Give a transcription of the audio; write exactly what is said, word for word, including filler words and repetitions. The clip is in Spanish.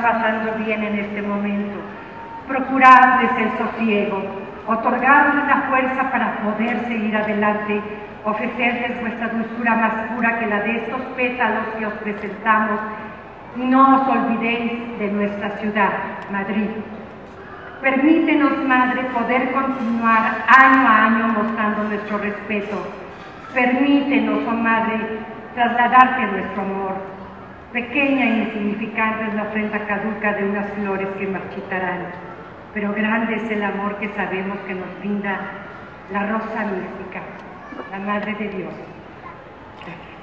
pasando bien en este momento. Procuradles el sosiego, otorgadles la fuerza para poder seguir adelante, ofrecerles vuestra dulzura más pura que la de estos pétalos que os presentamos, y no os olvidéis de nuestra ciudad, Madrid. Permítenos, Madre, poder continuar año a año mostrando nuestro respeto. Permítenos, oh Madre, trasladarte nuestro amor. Pequeña e insignificante es la ofrenda caduca de unas flores que marchitarán, pero grande es el amor que sabemos que nos brinda la rosa mística, la Madre de Dios. Gracias.